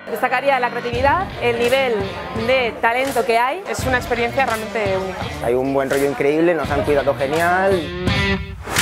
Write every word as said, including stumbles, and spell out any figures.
Destacaría la creatividad, el nivel de talento que hay. Es una experiencia realmente única. Hay un buen rollo increíble, nos han cuidado genial.